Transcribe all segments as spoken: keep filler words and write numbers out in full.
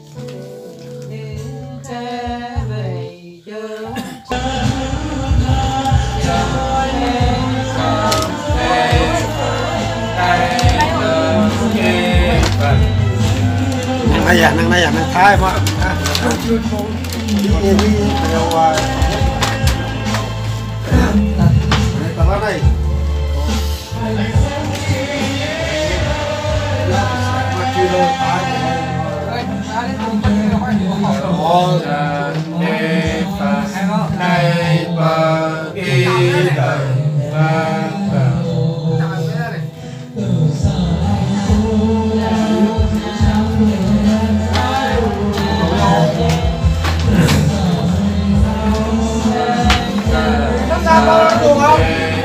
này à, năng này à, năng thái mà. Đi đi theo qua. Tao đây. Mà chưa đâu thái. Ồ, này pa, này pa, đi đâu, pa pa. Sao có được không?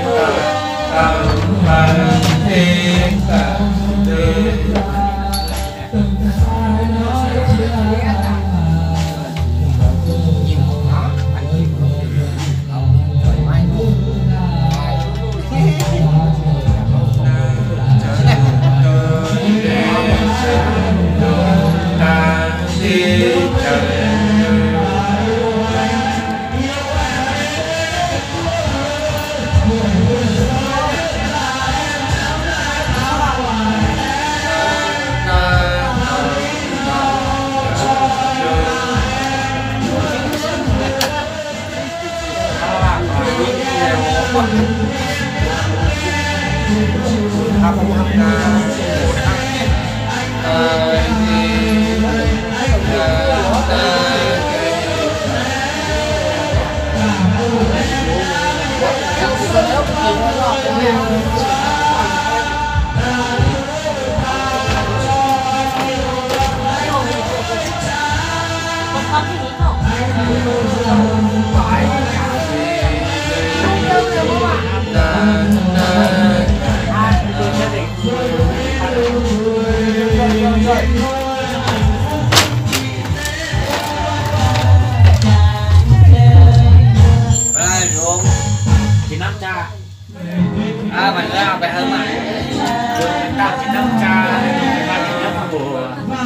À, mình ra phải hơn mà ta chỉ nâng cha ta chỉ nâng bùa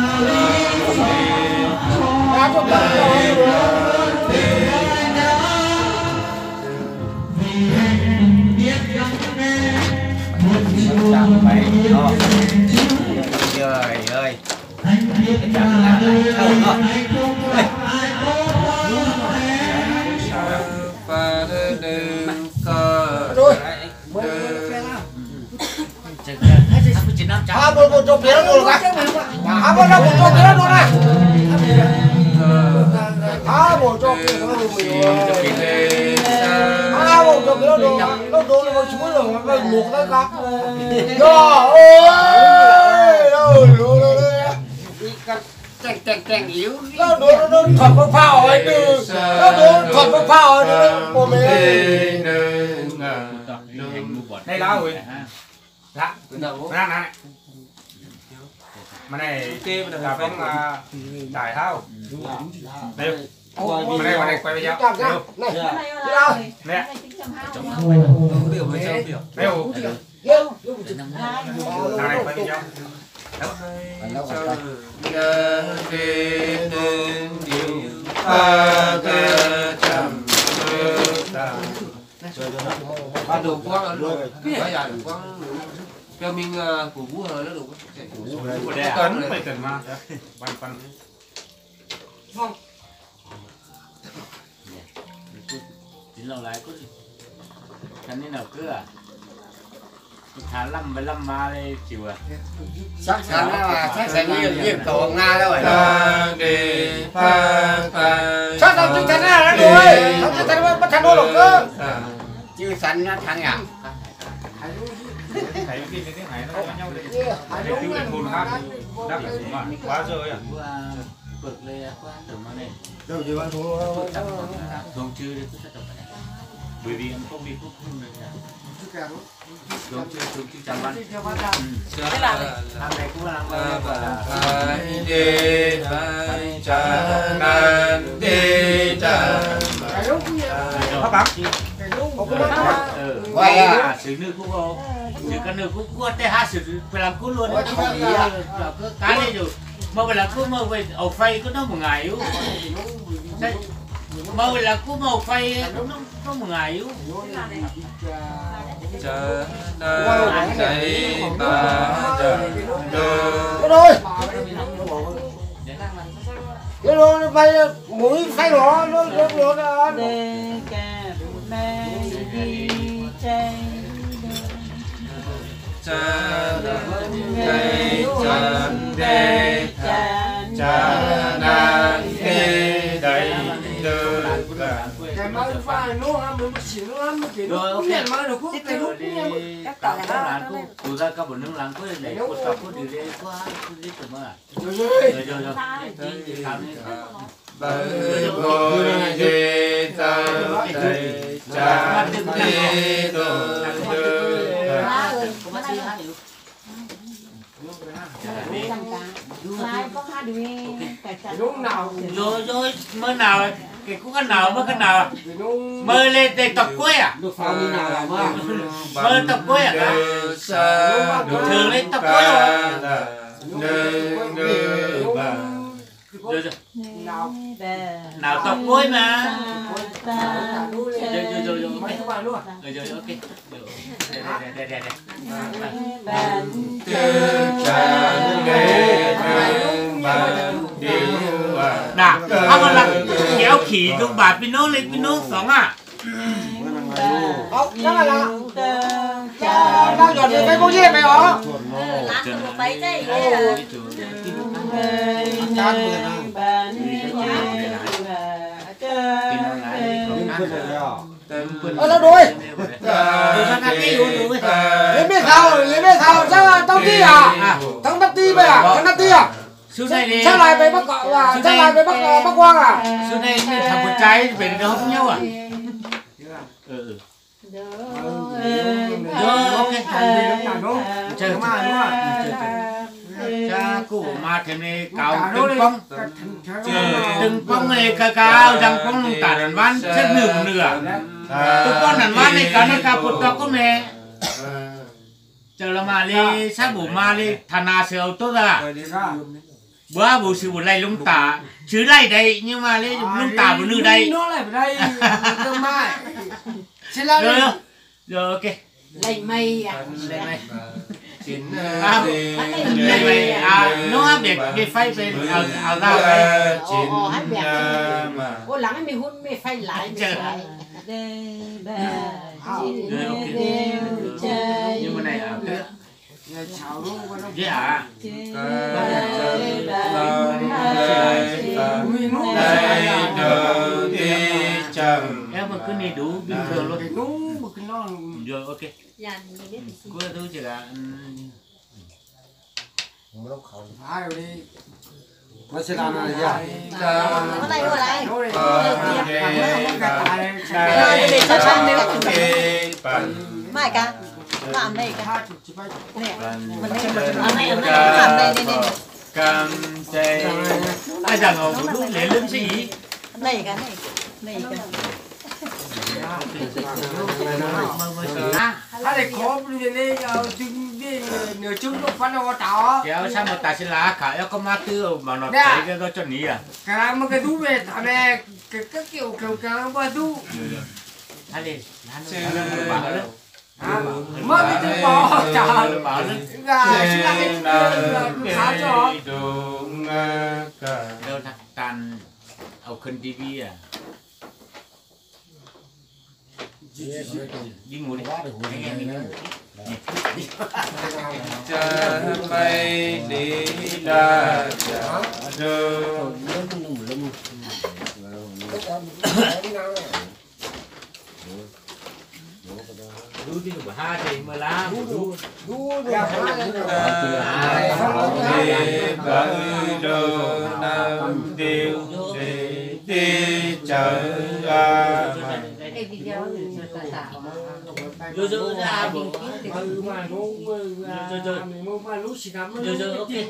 chẳng phải đó trời ơi chẳng là không đó à một một chục tiếng luôn cả à một một chục tiếng luôn này à một chục tiếng luôn à một chục tiếng luôn nó đổ nó xuống rồi nó luộc cái cá trời ơi chèn chèn yếu nó đổ nó thuật vào phao ấy từ nó đổ thuật vào phao ấy của mình đây lá rồi lá lá này mà này là bóng đại thao đây mà đây mà đây quay video này nè điều mấy trăm điều đâu này quay video ba đồ quang luôn cái nhà đồ quang cho mình của vũ hơi nó đủ tấn phải tấn mà văn văn không chính là lại cứ cái này nào cứ à thả lâm với lâm ma đây chịu à chắc chắn là chắc chắn như như cầu nga đâu vậy sao tao chưa thành ra rồi tao chưa thành bắt thành đô được cơ chưa sẵn nó thằng à thấy cái cái này nó với nhau đấy để cứu được hồn khác đáp lại mà quá rồi à bực lên quá từ mà này đâu chỉ bạn thua không chưa được cứ tập bởi vì em không đi thuốc không được nha không chưa không chưa chăm ăn thế là làm này cũng làm hai đi hai cha nan đi cha hấp lắm quay à xử nữ cũng không xử cái nữ cũng quên thế ha xử phải làm cút luôn đấy cái này rồi mà vậy là cứ mà vậy ở phay có nó một ngày yếu mà vậy là cứ mà ở phay nó nó một ngày yếu chờ đợi chạy ba chờ cái đôi cái đôi bay mũi phay nó nó nó nó chờ đợi chân đê cha nan đê đầy đưa cái máy pha nó ăn mình xỉu nó ăn cái nó cái máy nó cũng cái nó các tàu là tụi ra các bọn nước láng có để cột cặp có điều đấy qua đi từ mà rồi rồi rồi bởi ngôi đê ta đầy cha đê đưa rồi rồi mơ nào cái cũng cái nào mơ cái nào mơ lên để tập quê à mơ tập quê à thường lên tập quê rồi rồi nào tập quê mà rồi rồi rồi rồi rồi rồi ok đây đây đây nè không mà là kéo khỉ dùng bạt pin nốt lên pin nốt sóng à không chắc là là đang dọn cái cô gì mày hả ờ đâu đuôi lấy biết sao lấy biết sao sao tao đi à thằng tao đi mày à thằng tao đi à sao lại về bắc à sao lại về bắc bắc quang à xuống đây thằng con trai về nó không nhau à ừ rồi ok chơi mà đúng không cha cụ mà thế này cao từng phong từng phong này cao cao rằng phong tả đàn văn rất nửa nửa tụi con đàn văn này cả nó cả một tóc con mẹ chờ là mà đi sát bổ mà đi thằng nào sửa tốt ra bữa bố sự một này lung tả chứ này đây nhưng mà lấy lung tả một nửa đây nó lại đây cơ mai rồi rồi ok lấy mây à lấy mây à lấy mây à nó áp để để phay về ảo ảo ra vậy ồ hát đẹp ô lắng mình hôn mình phay lại nhưng mà này ảo nữa dễ à em mà cứ này đủ bình thường luôn đúng một cái nó rồi ok cô tôi chỉ là ai rồi đi nó sẽ làm là gì à cái này rồi này để cho sang đấy mai cả làm đây cả nè mình làm này làm này làm đây đây đây cam chay ai rằng ngồi một lúc để lớn gì này cái này này cái à để có đi đi chừng đi nửa chừng lúc phát nó tao kéo sang một tài xế lá cả em có ma tư mà nó thấy cái đó cho nhỉ à cái mà cái thú về thằng này cái cái kiểu kiểu cái bao thú anh đi anh bảo đấy mất cái thứ bỏ trả bảo đấy gà chỉ là cái khá cho đâu thằng tàn ở kênh tivi à đi ngủ đi anh em mình chân mây đi đà chả đưa đu đi của hai thì mà lá đu đu đi bởi đồ nam tiêu đi đi chợ ra rồi rồi ra mình ừ mà nó rồi rồi nó mà lúc xí cắm rồi rồi ok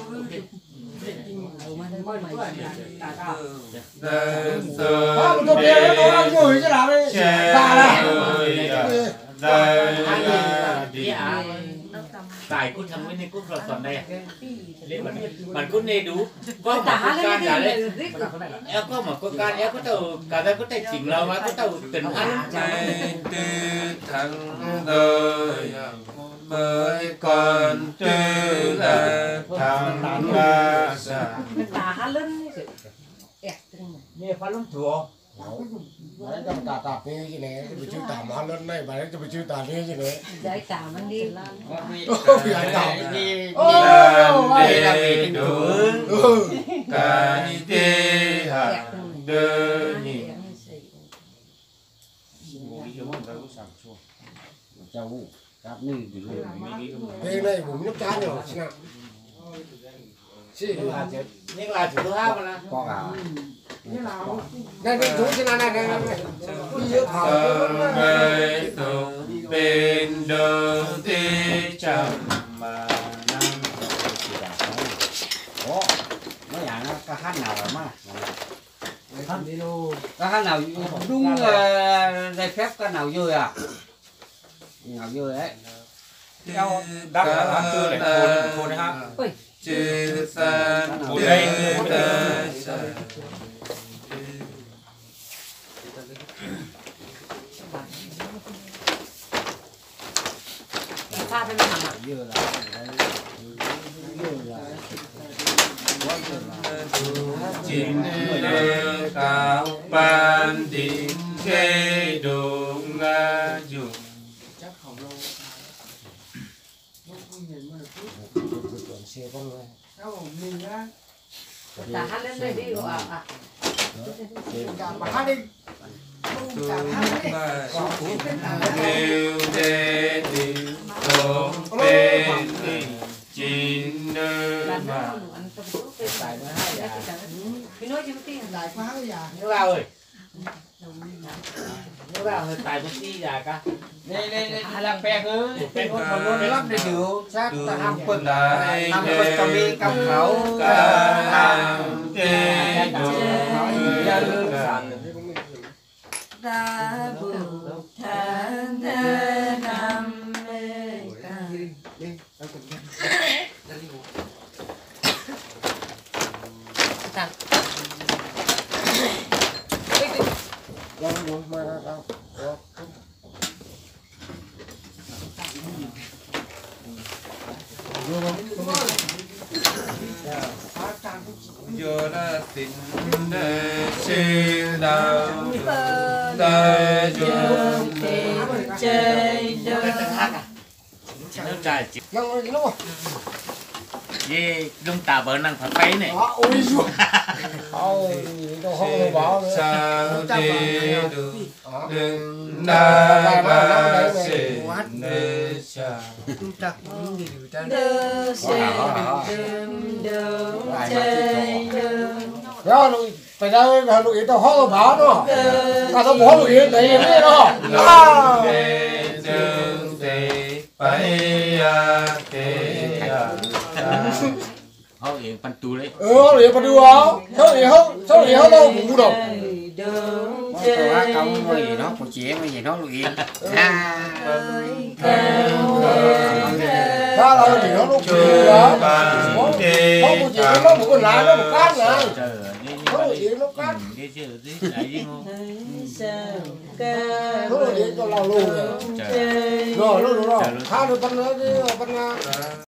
không tôi kêu nó ăn rồi chứ nào đây bà này đây đi à tài cũng thằng bên này cũng rồi còn đây lên mình mình cũng nên đủ có một cái can giả đấy em có một cái can em có tàu cả đây có tài chỉnh lâu mà có tàu tình ăn tư thằng đời mới còn tư là thằng ba sa nghe phát lắm chùa đấy trong tà tà như thế này bị chịu tà mà lên này mà đấy cho bị chịu tà như thế này giải tảมันđi ôi giải tà đi ôi đi là vì đúng cái đi hả đưa nhỉ cái này cũng nước chán rồi xin ạ xin nhưng là chủ thứ hai mà là có cả này này chú xin này này này này đi giữa thảo người tung bên đầu tiên chậm mà năm ủa mấy nhà nó ca hát nào rồi mà hát đi đâu ca hát nào đúng là giấy phép ca nào vui à nào vui đấy theo đáp là hát tư này thôn thôn đấy ha chư san thôn đây thôn đây pha bên hàng à vừa là vừa là chính lơ cao ban đỉnh kê đồ nga dùng tả hát lên đây đi rồi à à mà hát đi Nếu để đi tốt bên đi chín nơi mà cái nói chứ cái lại quá giờ nước vào ơi nước vào hơi tài một tí dài cả đây đây đây làm phe cứ cái một luôn lắm để được sát ta ham quân đại ham quân cầm đi cầm khẩu ca làm kê đồ ta bù than thế nam mê ca đâu đâu mà đâu Yo la tin de se đào ta yo chơi đời nước trà chỉ đâu gì đâu ye lông tà bờ năng phải bay này ôi giời ôi đâu không bảo nữa sao đi được đừng na ba se ne cha đưa xe đừng đường chơi đường đó lụi phải ra là lụi tao ho bảo nó cả tao bỏ lụi đấy đấy đó đừng để bay à thế à họ yên pan tu đấy ừ lụi phải đưa áo sao lụi không sao lụi không đâu cũng đâu đường có chơi công gì nó có chế cái gì nó lụy à sao đâu thì nó lúc gì đó không có gì nó một cái lá nó một cát này không có gì nó cát cái chữ gì lại gì không không có gì cho lao luôn rồi rồi rồi rồi hai đứa con nữa đi con